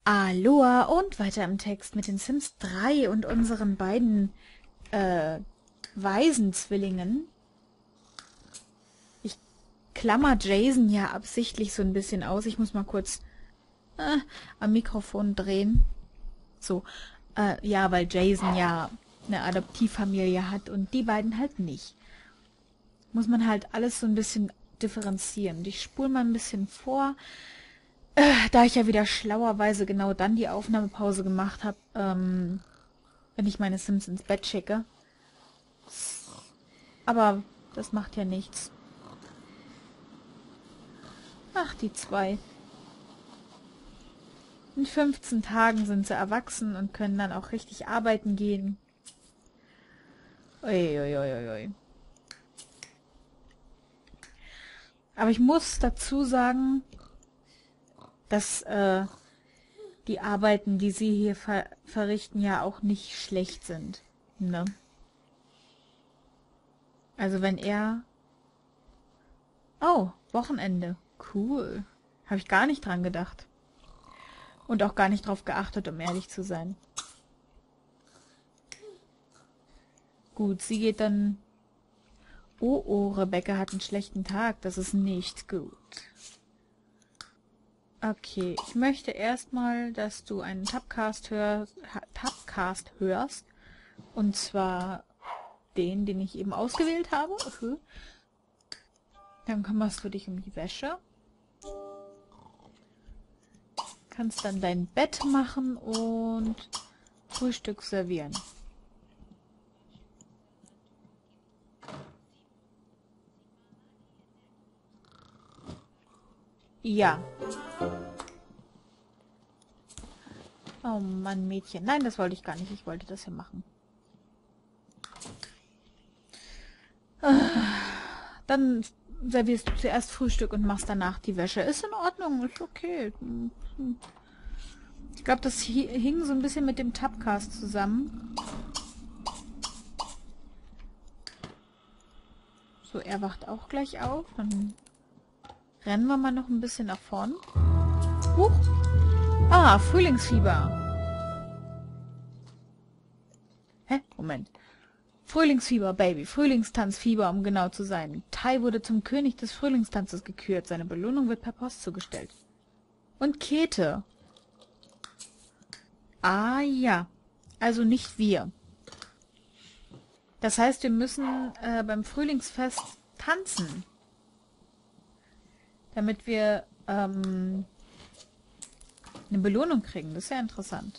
Aloha und weiter im Text mit den Sims 3 und unseren beiden Waisenzwillingen. Ich klammer Jason ja absichtlich so ein bisschen aus. Ich muss mal kurz am Mikrofon drehen. So, ja, weil Jason ja eine Adoptivfamilie hat und die beiden halt nicht. Muss man halt alles so ein bisschen differenzieren. Und ich spule mal ein bisschen vor. Da ich ja wieder schlauerweise genau dann die Aufnahmepause gemacht habe, wenn ich meine Sims ins Bett schicke. Aber das macht ja nichts. Ach, die zwei. In 15 Tagen sind sie erwachsen und können dann auch richtig arbeiten gehen. Uiuiuiui. Aber ich muss dazu sagen, dass die Arbeiten, die sie hier verrichten, ja auch nicht schlecht sind. Ne? Also wenn er... Oh, Wochenende. Cool. Habe ich gar nicht dran gedacht. Und auch gar nicht drauf geachtet, um ehrlich zu sein. Gut, sie geht dann... Oh, Rebecca hat einen schlechten Tag. Das ist nicht gut. Okay, ich möchte erstmal, dass du einen Tabcast hörst. Und zwar den ich eben ausgewählt habe. Dann kümmerst du dich um die Wäsche. Kannst dann dein Bett machen und Frühstück servieren. Ja. Oh Mann, Mädchen. Nein, das wollte ich gar nicht. Ich wollte das hier machen. Dann servierst du zuerst Frühstück und machst danach die Wäsche. Ist in Ordnung, ist okay. Ich glaube, das hing so ein bisschen mit dem Tabcast zusammen. So, er wacht auch gleich auf. Dann rennen wir mal noch ein bisschen nach vorn. Huch! Ah, Frühlingsfieber. Hä? Moment. Frühlingsfieber, Baby. Frühlingstanzfieber, um genau zu sein. Tai wurde zum König des Frühlingstanzes gekürt. Seine Belohnung wird per Post zugestellt. Und Käthe. Ah, ja. Also nicht wir. Das heißt, wir müssen beim Frühlingsfest tanzen. Damit wir eine Belohnung kriegen. Das ist ja interessant.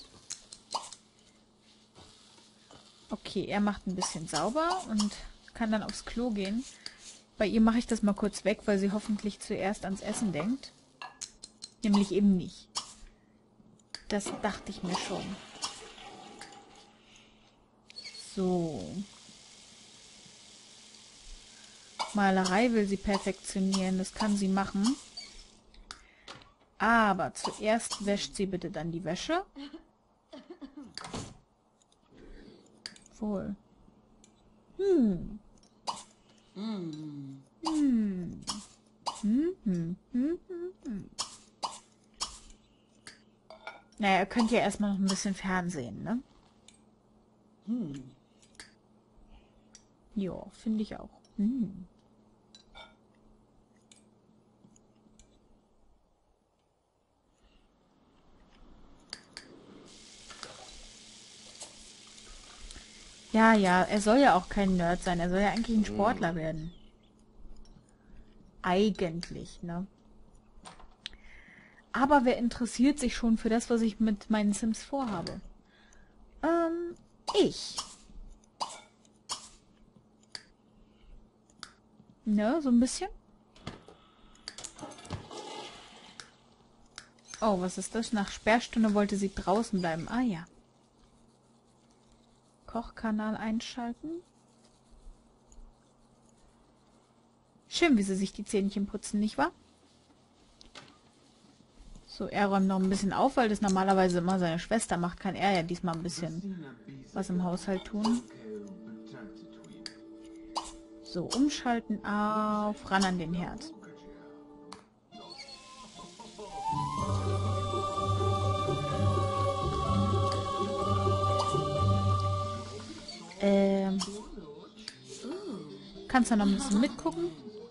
Okay, er macht ein bisschen sauber und kann dann aufs Klo gehen. Bei ihr mache ich das mal kurz weg, weil sie hoffentlich zuerst ans Essen denkt. Nämlich eben nicht. Das dachte ich mir schon. So. Malerei will sie perfektionieren. Das kann sie machen. Aber zuerst wäscht sie bitte dann die Wäsche. Wohl. Naja, ihr könnt ja erstmal noch ein bisschen Fernsehen, ne? Ja, finde ich auch. Ja, ja, er soll ja auch kein Nerd sein. Er soll ja eigentlich ein Sportler werden. Eigentlich, ne? Aber wer interessiert sich schon für das, was ich mit meinen Sims vorhabe? Ich. Ne, so ein bisschen. Oh, was ist das? Nach Sperrstunde wollte sie draußen bleiben. Ah ja. Kochkanal einschalten. Schön, wie sie sich die Zähnchen putzen, nicht wahr? So, er räumt noch ein bisschen auf, weil das normalerweise immer seine Schwester macht. Kann er ja diesmal ein bisschen was im Haushalt tun. So, umschalten auf, ran an den Herd. Kannst du noch ein bisschen mitgucken?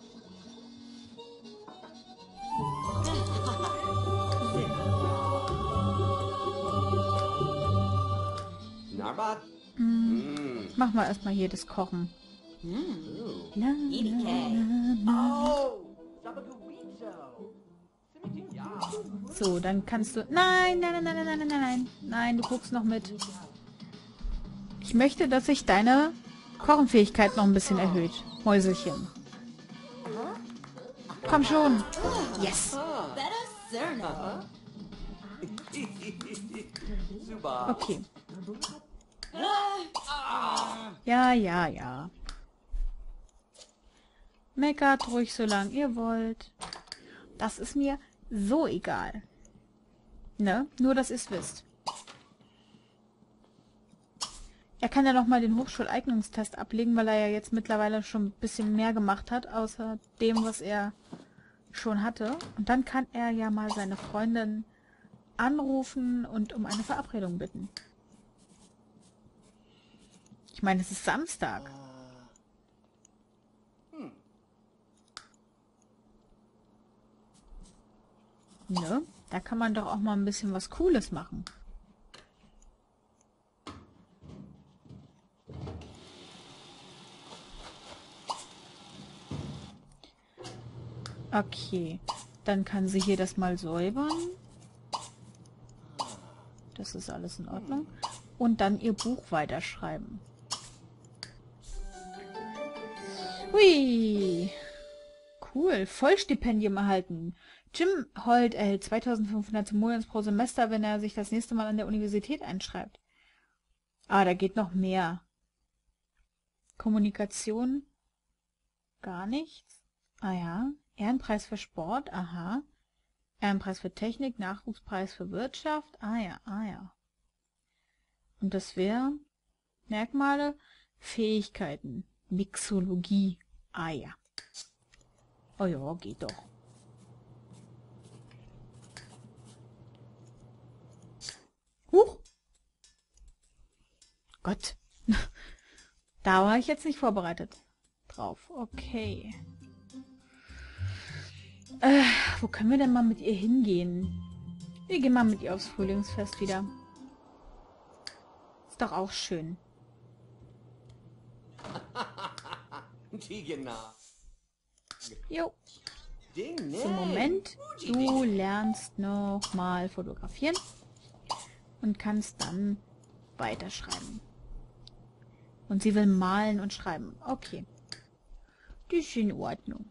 Narbat? Mach mal erstmal hier das Kochen. La, Oh! Sabagurizo! So, dann kannst du... Nein, nein, nein, nein, nein, nein, nein, nein. Nein, du guckst noch mit. Ich möchte, dass sich deine Kochenfähigkeit noch ein bisschen erhöht. Mäuselchen. Komm schon. Yes. Suba. Okay. Ja, ja, ja. Meckert ruhig, solange ihr wollt. Das ist mir so egal. Ne? Nur, dass ihr es wisst. Er kann ja noch mal den Hochschuleignungstest ablegen, weil er ja jetzt mittlerweile schon ein bisschen mehr gemacht hat, außer dem, was er schon hatte. Und dann kann er ja mal seine Freundin anrufen und um eine Verabredung bitten. Ich meine, es ist Samstag. Ne? Da kann man doch auch mal ein bisschen was Cooles machen. Okay. Dann kann sie hier das mal säubern. Das ist alles in Ordnung. Und dann ihr Buch weiterschreiben. Hui. Cool. Vollstipendium erhalten. Jim Holt erhält 2500 Simoleons pro Semester, wenn er sich das nächste Mal an der Universität einschreibt. Ah, da geht noch mehr. Kommunikation. Gar nichts. Ah ja. Ehrenpreis für Sport. Aha. Ehrenpreis für Technik. Nachwuchspreis für Wirtschaft. Ah ja, ah ja. Und das wäre Merkmale, Fähigkeiten. Mixologie. Ah ja. Oh ja, geht doch. Huch! Gott. Da war ich jetzt nicht vorbereitet drauf. Okay. Wo können wir denn mal mit ihr hingehen? Wir gehen mal mit ihr aufs Frühlingsfest wieder. Ist doch auch schön. Jo. So, Moment. Du lernst noch mal fotografieren und kannst dann weiterschreiben. Und sie will malen und schreiben. Okay. Die ist in Ordnung.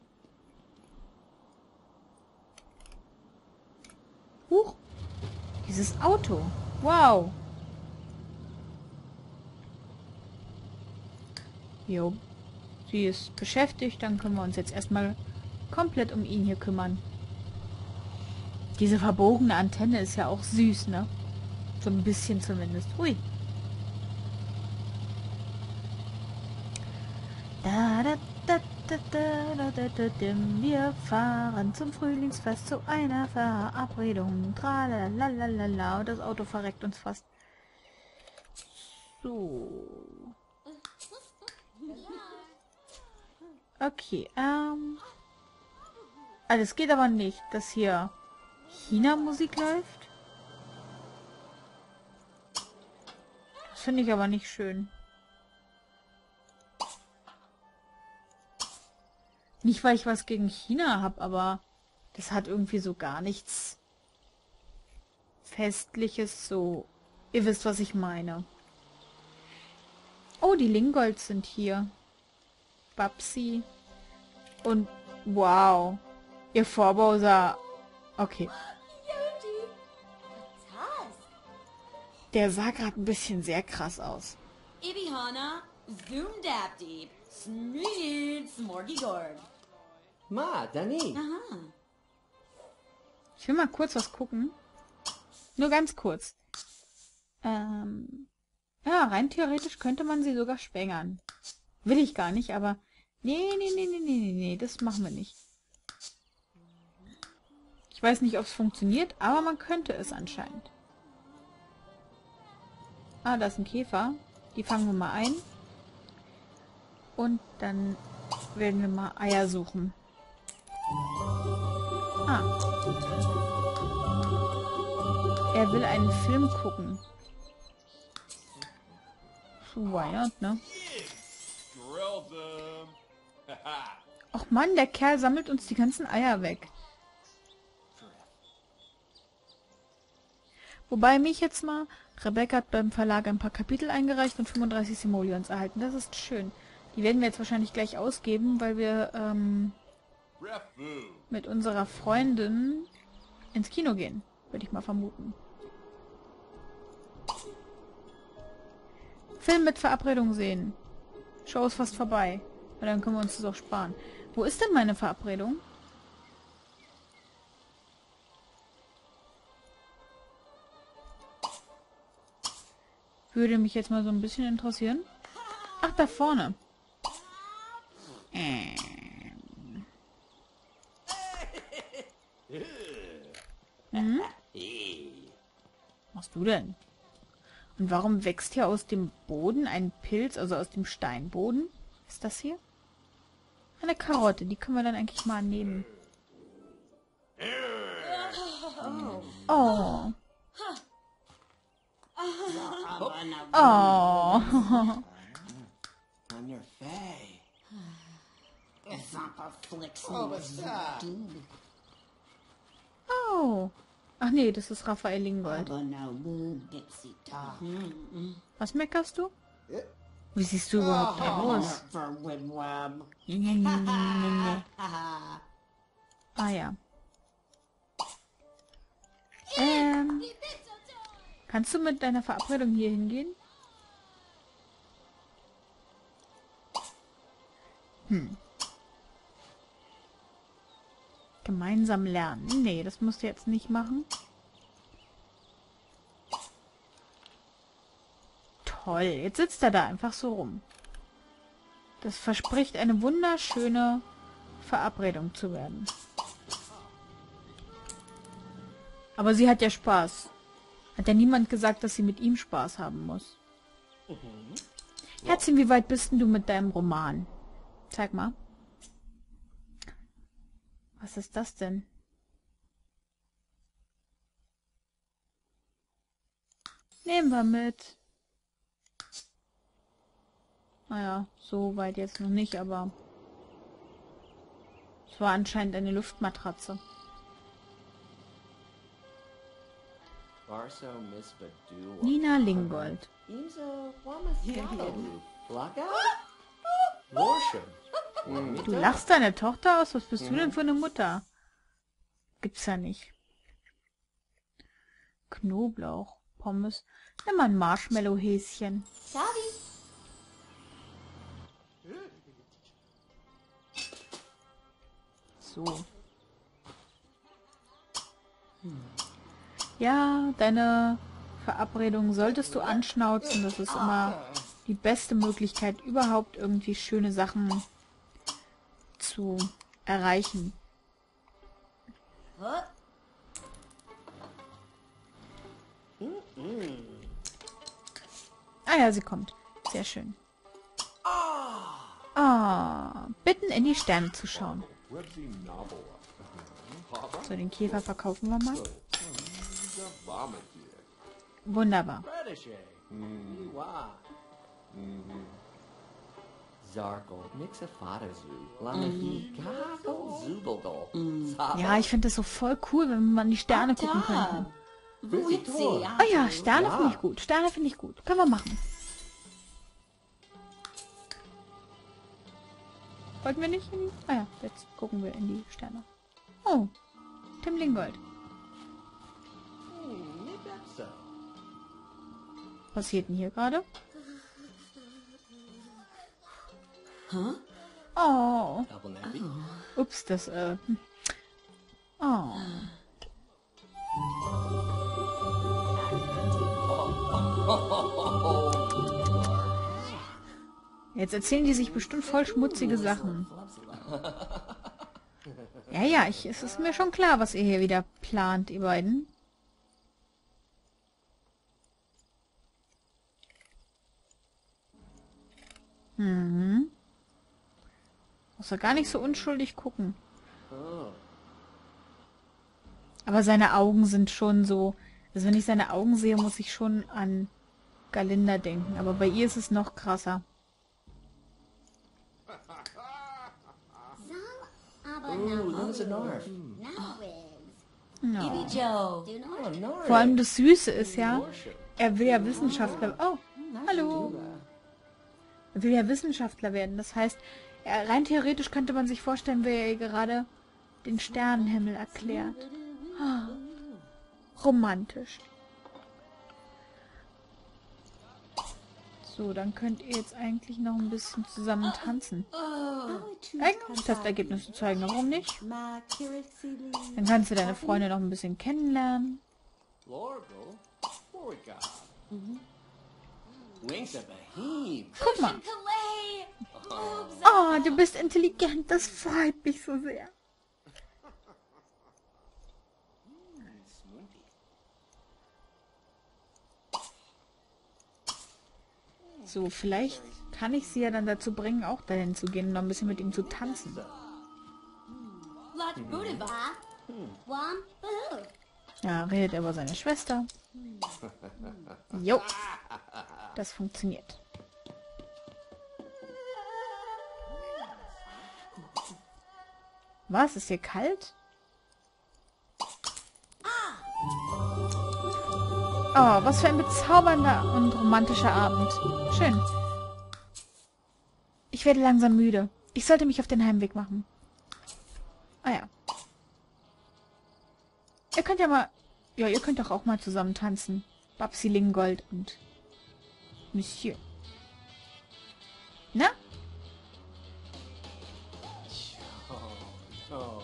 Huch. Dieses Auto. Wow. Jo. Sie ist beschäftigt. Dann können wir uns jetzt erstmal komplett um ihn hier kümmern. Diese verbogene Antenne ist ja auch süß, ne? So ein bisschen zumindest. Hui. Wir fahren zum Frühlingsfest zu einer Verabredung. Tralalalala. Und das Auto verreckt uns fast. So. Okay, also es geht aber nicht, dass hier China-Musik läuft. Das finde ich aber nicht schön. Nicht, weil ich was gegen China habe, aber das hat irgendwie so gar nichts Festliches, so... Ihr wisst, was ich meine. Oh, die Lingolds sind hier. Babsi. Und wow. Ihr Vorbau sah... Okay. Der sah gerade ein bisschen sehr krass aus. Ibihana, Zoomdapdeep, Smid, Smorgigord. Ma, Dani. Aha. Ich will mal kurz was gucken. Nur ganz kurz. Ja, rein theoretisch könnte man sie sogar schwängern. Will ich gar nicht, aber... Nee, das machen wir nicht. Ich weiß nicht, ob es funktioniert, aber man könnte es anscheinend. Ah, da ist ein Käfer. Die fangen wir mal ein. Und dann werden wir mal Eier suchen. Ah. Er will einen Film gucken. So, why not, ne? Drill them. Och Mann, der Kerl sammelt uns die ganzen Eier weg. Wobei mich jetzt mal... Rebecca hat beim Verlag ein paar Kapitel eingereicht und 35 Simoleons erhalten. Das ist schön. Die werden wir jetzt wahrscheinlich gleich ausgeben, weil wir Refu. mit unserer Freundin ins Kino gehen. Würde ich mal vermuten. Film mit Verabredung sehen. Show ist fast vorbei. Und dann können wir uns das auch sparen. Wo ist denn meine Verabredung? Würde mich jetzt mal so ein bisschen interessieren. Ach, da vorne. Hm? Was machst du denn? Und warum wächst hier aus dem Boden ein Pilz, also aus dem Steinboden? Was ist das hier? Eine Karotte, die können wir dann eigentlich mal nehmen. Oh. Oh. On your face. Oh. Ach nee, das ist Raphael Lingold. Was meckerst du? Wie siehst du überhaupt aus? Ah ja. Kannst du mit deiner Verabredung hier hingehen? Gemeinsam lernen. Nee, das musst du jetzt nicht machen. Toll, jetzt sitzt er da einfach so rum. Das verspricht eine wunderschöne Verabredung zu werden. Aber sie hat ja Spaß. Hat ja niemand gesagt, dass sie mit ihm Spaß haben muss. Herzchen, wie weit bist denn du mit deinem Roman? Zeig mal. Was ist das denn? Nehmen wir mit. Naja, so weit jetzt noch nicht, aber es war anscheinend eine Luftmatratze. Barso Miss Badu. Nina Lingold. Inzo Wamaskalo. Flaka? Worship. Du lachst deine Tochter aus? Was bist du denn für eine Mutter? Gibt's ja nicht. Knoblauch, Pommes. Nimm mal ein Marshmallow-Häschen. So. Ja, deine Verabredung solltest du anschnauzen. Das ist immer die beste Möglichkeit, überhaupt irgendwie schöne Sachen zu erreichen. Ah ja, sie kommt. Sehr schön. Ah, bitten in die Sterne zu schauen. So, den Käfer verkaufen wir mal. Wunderbar. Zarkle, Mixafatazu, Lamahi, Gago, Zubalgol. Ja, ich finde das so voll cool, wenn wir mal in die Sterne gucken könnten. Ah ja, Sterne finde ich gut. Sterne finde ich gut. Können wir machen. Wollten wir nicht in die... Ah ja, jetzt gucken wir in die Sterne. Oh, Tim Lingold. Was passiert denn hier gerade? Oh. Ups, das, Oh. Jetzt erzählen die sich bestimmt voll schmutzige Sachen. Ja, ja, es ist mir schon klar, was ihr hier wieder plant, ihr beiden. Muss er gar nicht so unschuldig gucken. Oh. Aber seine Augen sind schon so... Also wenn ich seine Augen sehe, muss ich schon an Galinda denken. Aber bei ihr ist es noch krasser. Ooh, Luna's a Narf. Ja. Gibby Joe. Oh, Narf. Vor allem das Süße ist ja, er will ja Wissenschaftler... Oh, hallo. Er will ja Wissenschaftler werden. Das heißt, rein theoretisch könnte man sich vorstellen, wer ihr gerade den Sternenhimmel erklärt. Ah, romantisch. So, dann könnt ihr jetzt eigentlich noch ein bisschen zusammen tanzen. Testergebnisse zeigen, warum nicht? Dann kannst du deine Freunde noch ein bisschen kennenlernen. Lorgle? Borga. Link's a Beheem. Guck mal. Calais. Boobs. Oh, du bist intelligent. Das freut mich so sehr. So, vielleicht kann ich sie ja dann dazu bringen, auch dahin zu gehen und noch ein bisschen mit ihm zu tanzen. Lot Budiva. Wam. Bahoo. Ja, redet er über seine Schwester. Jo. Das funktioniert. Was? Ist hier kalt? Oh, was für ein bezaubernder und romantischer Abend. Schön. Ich werde langsam müde. Ich sollte mich auf den Heimweg machen. Ah ja. Ihr könnt ja mal... Ja, ihr könnt doch auch mal zusammen tanzen. Babsi Lingold und Monsieur. Na? Oh.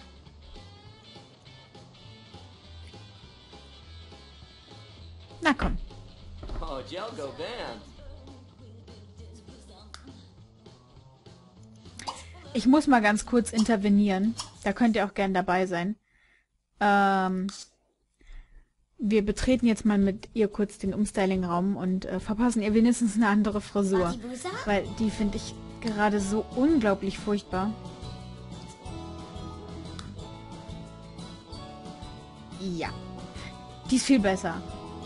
Na komm. Oh, Jelgo Band. Ich muss mal ganz kurz intervenieren. Da könnt ihr auch gern dabei sein. Wir betreten jetzt mal mit ihr kurz den Umstyling-Raum und verpassen ihr wenigstens eine andere Frisur. Weil die finde ich gerade so unglaublich furchtbar. Ja. Die ist viel besser.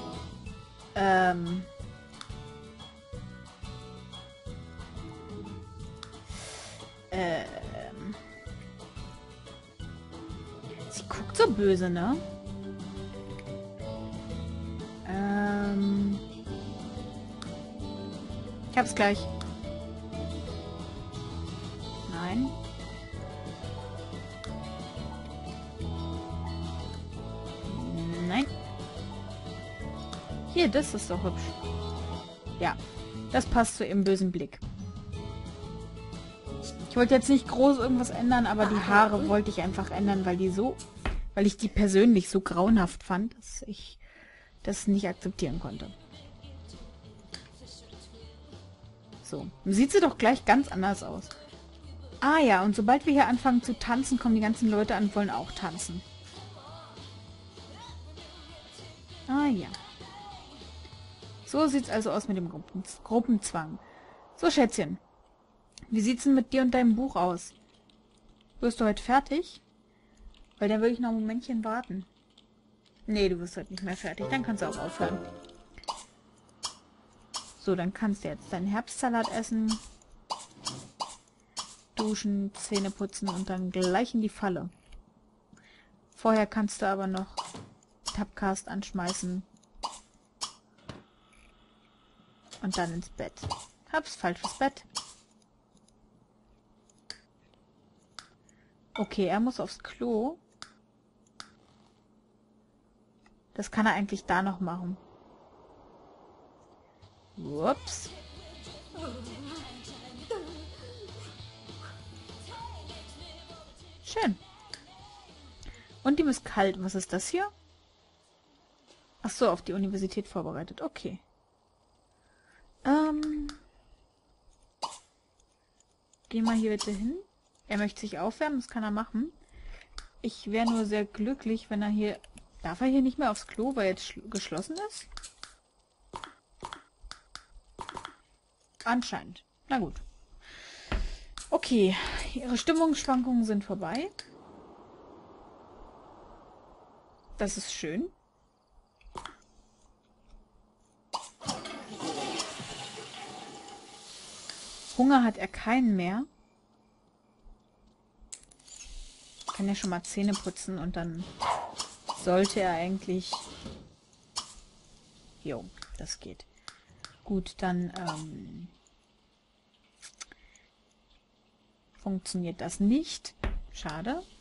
Sie guckt so böse, ne? Ich hab's gleich. Nein. Nein. Hier, das ist doch hübsch. Ja, das passt zu ihrem bösen Blick. Ich wollte jetzt nicht groß irgendwas ändern, aber die Haare wollte ich einfach ändern, weil ich die persönlich so grauenhaft fand, dass ich das nicht akzeptieren konnte. So, sieht sie doch gleich ganz anders aus. Ah ja, und sobald wir hier anfangen zu tanzen, kommen die ganzen Leute an und wollen auch tanzen. Ah ja. So sieht's also aus mit dem Gruppenzwang. So, Schätzchen. Wie sieht's denn mit dir und deinem Buch aus? Wirst du heute fertig? Weil dann würde ich noch ein Momentchen warten. Nee, du wirst heute nicht mehr fertig. Dann kannst du auch aufhören. So, dann kannst du jetzt deinen Herbstsalat essen. Duschen, Zähne putzen und dann gleich in die Falle. Vorher kannst du aber noch Tabcast anschmeißen. Und dann ins Bett. Hab's falsches Bett. Okay, er muss aufs Klo. Das kann er eigentlich da noch machen. Ups. Schön. Und ihm ist kalt. Was ist das hier? Ach so, auf die Universität vorbereitet. Okay. Geh mal hier bitte hin. Er möchte sich aufwärmen, das kann er machen. Ich wäre nur sehr glücklich, wenn er hier... Darf er hier nicht mehr aufs Klo, weil jetzt geschlossen ist? Anscheinend. Na gut. Okay, ihre Stimmungsschwankungen sind vorbei. Das ist schön. Hunger hat er keinen mehr. Kann ja schon mal Zähne putzen und dann sollte er eigentlich... Jo, das geht. Gut, dann funktioniert das nicht. Schade.